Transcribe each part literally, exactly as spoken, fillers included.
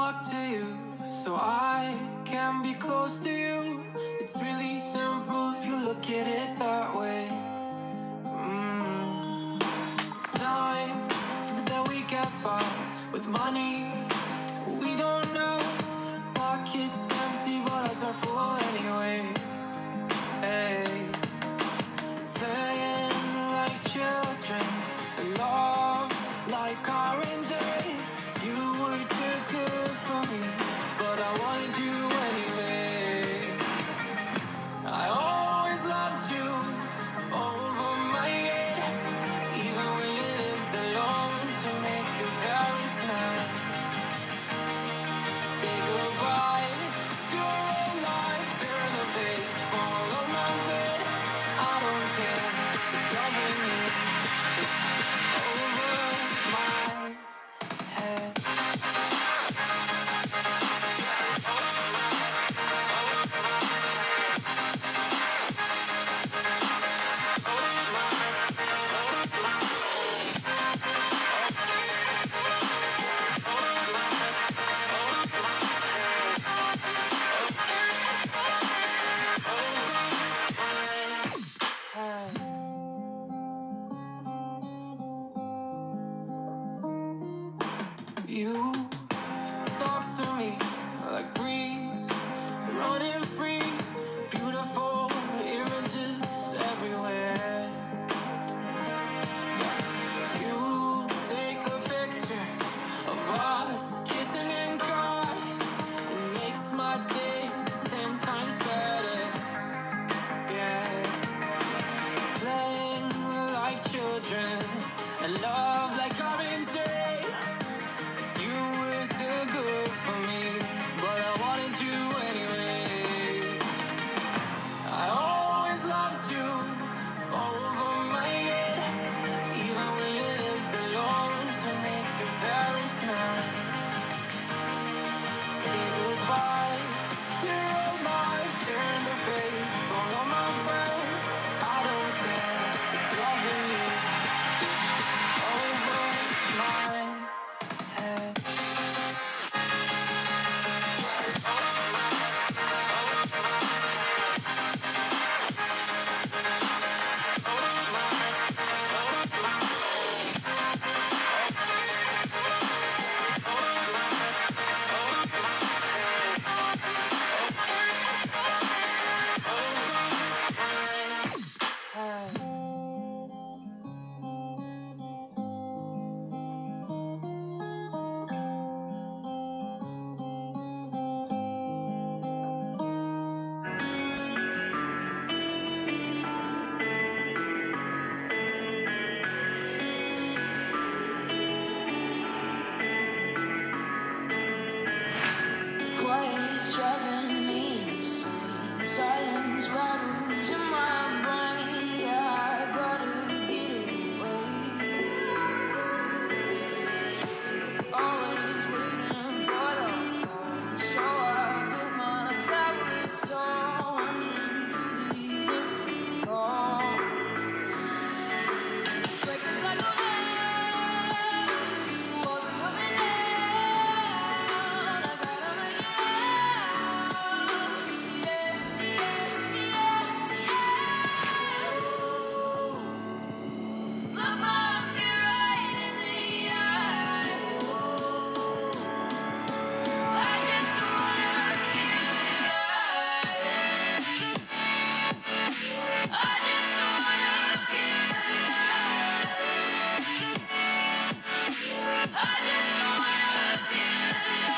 talk to you so I can be close to you. It's really simple if you look at it that way. Mm. Time that we get by with money we don't know. Pockets empty but ours are full anyway. Hey. Playing like children and love like orange. You were too good for me, but I wanted you anyway. I always loved you over my head, even when you lived alone to make your parents mad. Say goodbye to your old life, turn the page, follow my bed. I don't care if you're ringing over my head. You talk to me like breeze, running free, beautiful images everywhere. You take a picture of us kissing in cars, it makes my day ten times better. Yeah, playing like children and love like orange. You were too good for me, but I wanted you anyway. I always loved you over my head, even when you lived alone to make your parents mad. Say goodbye to your old life, turn the page, follow my way. I don't care if loving you over my head. Quiet's driving me insane. Silence rattles in my brain. Yeah, I gotta get away. Always waiting for the phone, so I built my towers tall, wandering through these empty halls. Places I go there, wasn't coming down. I gotta make it out. Yeah, yeah, yeah, yeah. Look my fear right in the eye. I just wanna feel alive. I just wanna feel alive. I just wanna feel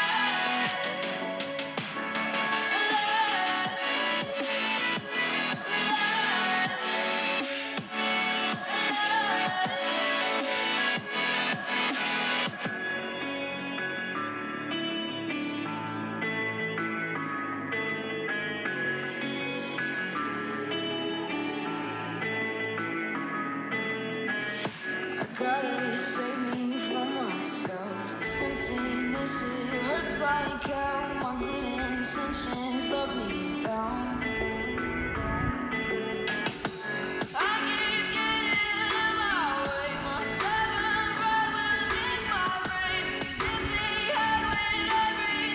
I gotta save me from myself. This emptiness, it hurts like hell. My good intentions let me down. I keep getting in my way. My seven ride will dig my grave. Empty head with every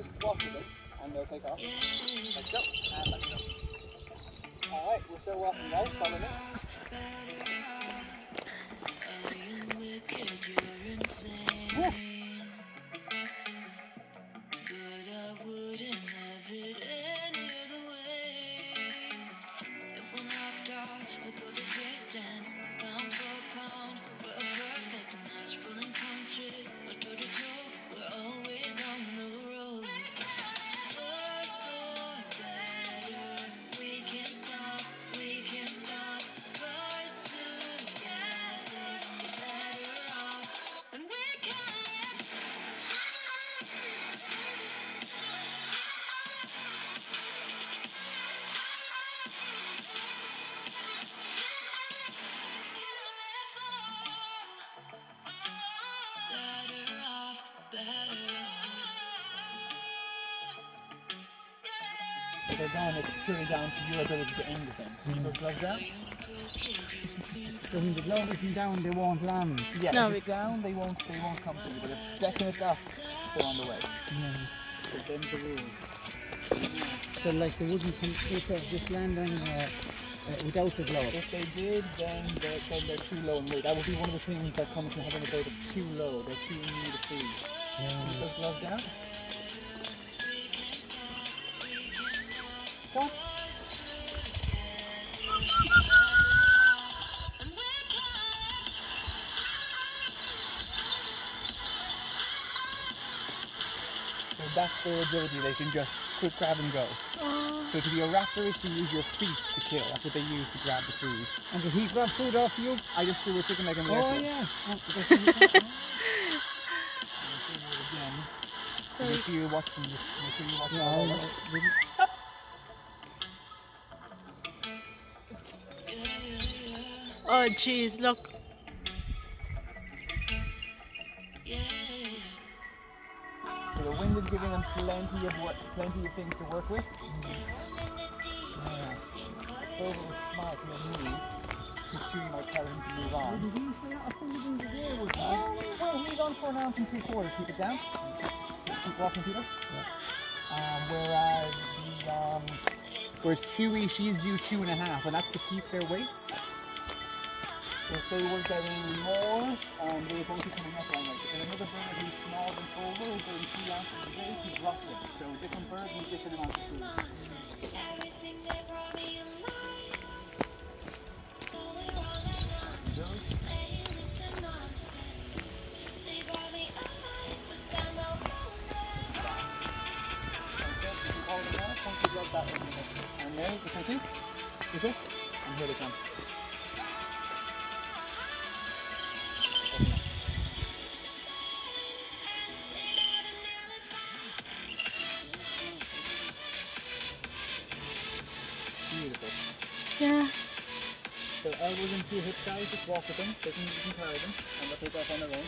just walk with them and they'll take off. Let's go, and let's go. Alright, we'll start walking, guys. Follow me. Woo. If they're gone, it's purely down to your ability to aim the thing. Keep those gloves down. So when the glove isn't down, they won't land. Yeah, No, if it's down, they won't. They won't come to you. But if the second it's up, they're on the way. Yeah. So them the rules. So like they wouldn't come, if they just land on uh, uh, without the glove. If they did, then they're, then they're too low in weight. That would be one of the things that comes from having a boat that's too low. They're too new to food. Yeah. Keep those gloves down. Go on. So that's their ability, they can just quick grab and go. Oh. So to be a raptor is to use your feet to kill. That's what they use to grab the food. And did he grab food off you? I just threw a chicken leg in there. Oh too. yeah. Oh, Again. So make sure you watch them, just make sure you watch yeah, all I- of us. I- Oh jeez, look. So the wind is giving them plenty of work, plenty of things to work with. Yeah. Clover was smart, he'll move. His tree might tell him to move on. Did he say I put it in the air with you? Oh, well, he's on for an ounce and three quarters. Keep it down. Keep walking, Peter. Um, whereas the um, whereas Chewy, she's due two and a half, and that's to keep their weights. If they were getting more, um, they would both be coming up on like. And another bird who's smaller than Clover is getting two ounces a day, he's rusting. So different birds need different amounts of food. And there, thank you. This way. And here they come. Beautiful. Yeah. So elbows into your hip guys, just walk with them. They can, you can carry them and they'll take off on their own.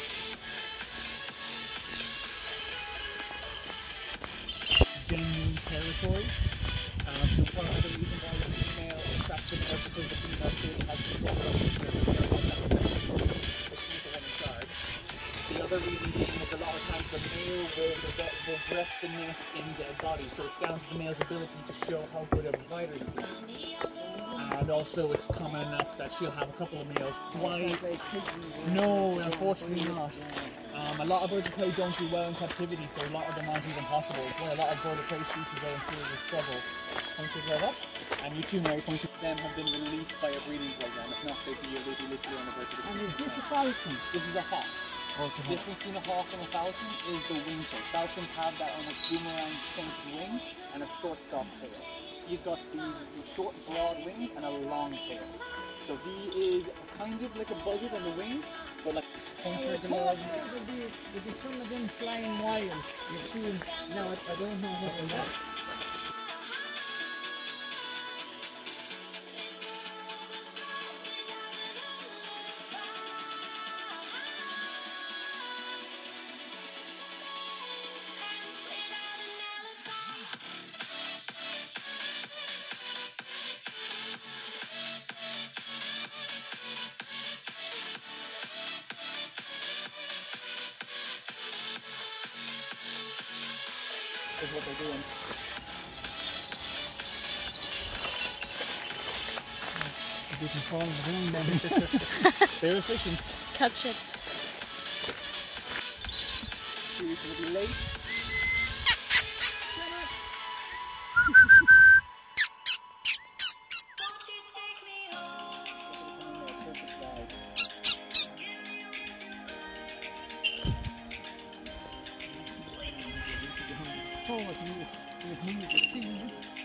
Genuine territory. Um, so part of the reason why the female attracts the male is because the female clearly has control of the territory and has access to the sheep of any charge. The other reason being is a lot of times the male will, will dress the nest in dead bodies, so it's down to the male's ability to show how good a provider he is. And also it's common enough that she'll have a couple of males. Why? No, unfortunately not. Um, a lot of birds of prey don't do well in captivity, so a lot of them aren't even possible. Where a lot of bird of prey species are in serious trouble. Point your glove up, and you two, Mary, point to them have been released by a breeding program. If not, they'd be, they'd be literally on the verge of And extinction. is this a falcon? This is a hawk. The difference between a hawk and a falcon is the wing shape. Falcons have that almost boomerang pointed wing and a short stalk tail. He's got these, these short broad wings and a long tail. So he is kind of like a buzzard on the wing, but like pointer gloves. There'd be, there'd be some of them flying wild. You've seen, no, I, I don't know what they are. There's what they're doing. You can fall down then. They're efficient. Catch it. She's going to be late. Oh, you, you moved the sea.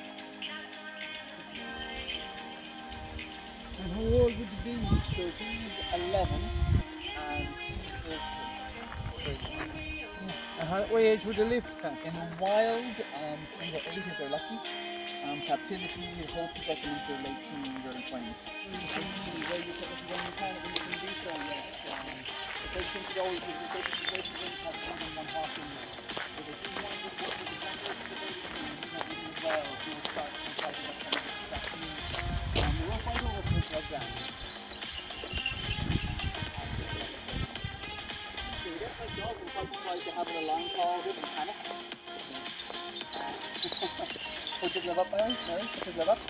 And how old would you be? So he's eleven and she is three. And how, what age would they live? In the wild, um, under eight if they're lucky. Um, captivity, we hope to get them into their late teens, early twenties. Where you put it when you kind of can do so, yes. Um, the big thing to always do is the situation when you have more than one horse in there. If there's one with one with the one with the baby team, he's not eating as well, so we'll start to try to get them to that team. Um, we won't fight over for the blood ground. So we get my dog, we're quite surprised to have an alarm call with and panics. Put your glove up, Mary. Mary, put your glove up.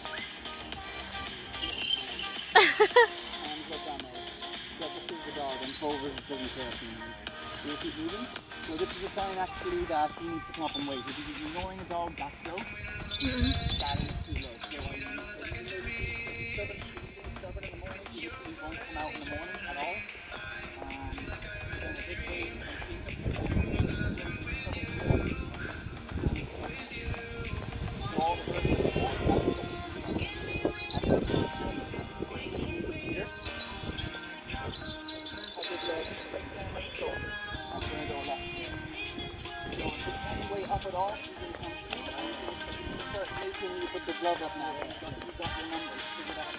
And glove down, Mary. Glove just is the dog, and Clover doesn't care if you move. Do you keep moving? So this is a sign actually that you need to come up and wait. If you're ignoring a dog that close, mm-hmm. that is too low. So I mean, if you're stubborn, stubborn in the morning, you just won't come out in the morning at all. Um, then at this way, you can see them. So all the birds are up at all, you can come start making you put the glove up now. So you've got your numbers figured out.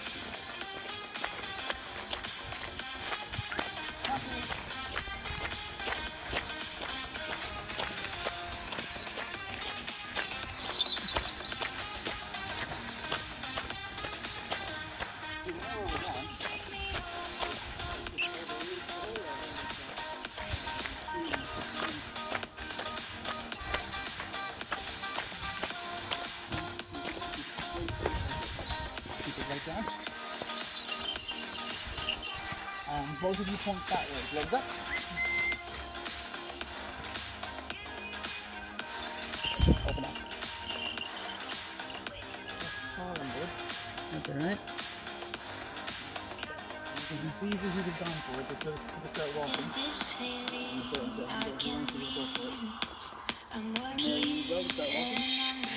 Um, both of you point that way, gloves up. Open up. Fall on board. That's alright. You can see who they've gone for it, just to start walking. This feeling I can't believe I'm There you go, start walking.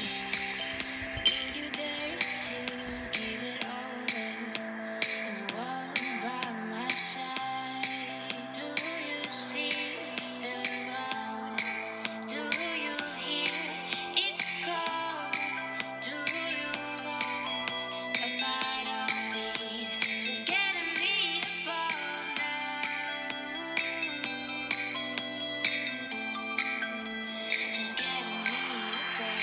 you dare to give it over and walk by my side. Do you see the road? Do you hear its call? Do you want a bite of me? Just getting me above now. Just getting me above.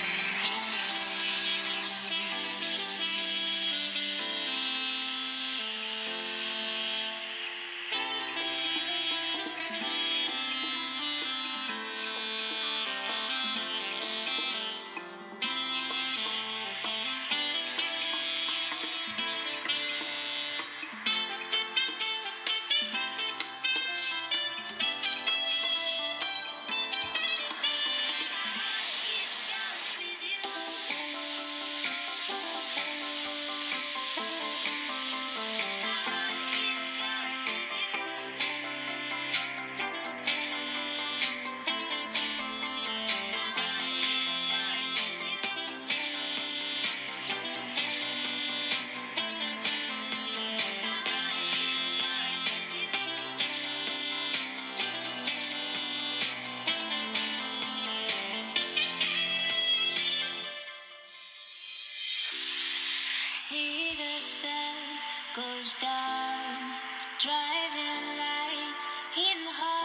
See the sun goes down, driving lights in the heart.